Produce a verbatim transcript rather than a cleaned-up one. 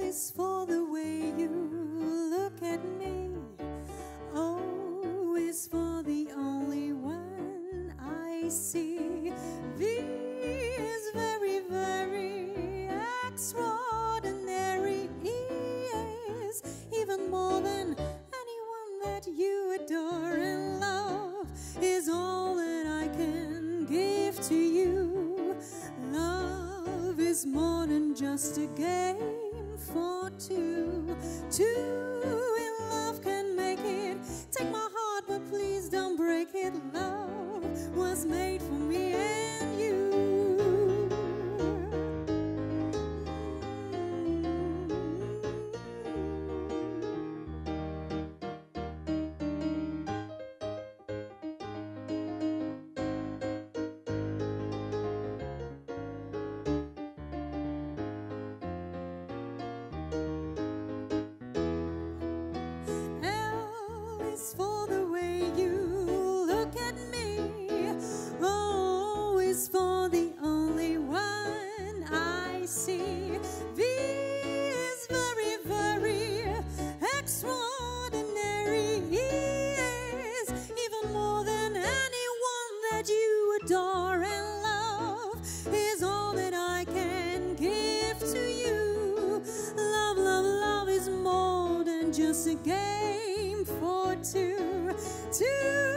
is for the way you look at me. O is for the only one I see. V is very, very extraordinary. E is even more than anyone that you adore, and love is all that I can give to you. Love is more than just a game for two. Two in love can make it. Take my heart, but please don't break it. Love was made for me and you. L is for the way you look at me. O is for the only one I see. V is very, very extraordinary. E is even more than anyone that you adore, and love is all that I can give to you. Love, love, love is more than just a game for two. Two